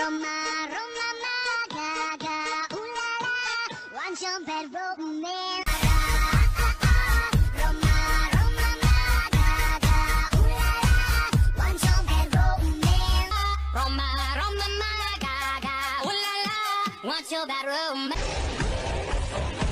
Roma, Roma, Gaga, ooh la la, want your bed romance. Roma, Roma, Gaga, ooh la la, want your bed romance. Roma, Roma, Gaga, ooh la la, want your bed romance.